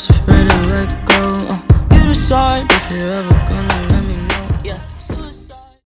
just afraid to let go. You decide if you're ever